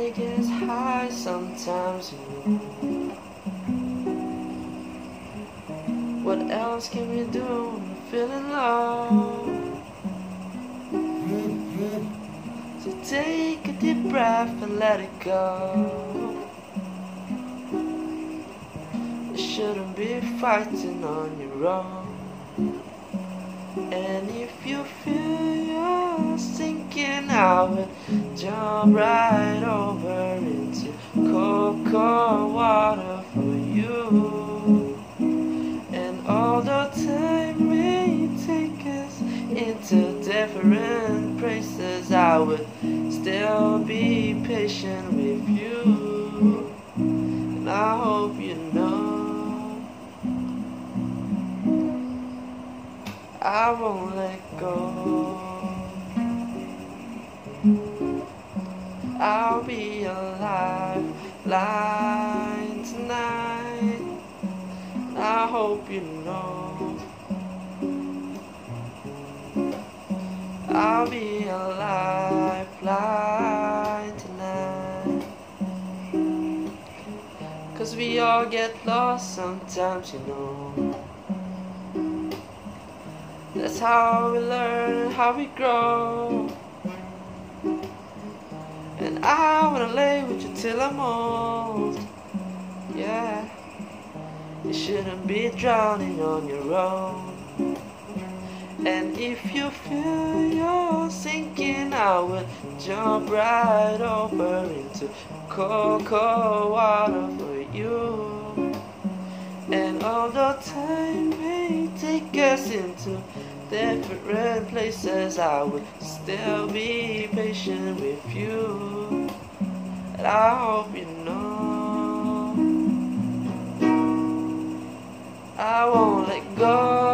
body gets high sometimes, you know. What else can we do when we're feeling low? So take a deep breath and let it go. You shouldn't be fighting on your own. And if you feel you're sinking, I will jump right over into cold, cold water for you. And although time may take us into different places, I would still be patient with you. And I hope you know I won't let go. I'll be a lifeline tonight. I hope you know I'll be a lifeline tonight. 'Cause we all get lost sometimes, you know. That's how we learn, how we grow. And I wanna lay with you till I'm old. Yeah. You shouldn't be drowning on your own. And if you feel you're sinking, I will jump right over into cold, cold water for you. And although time may take us into different places, I will still be patient with you. And I hope you know I won't let go.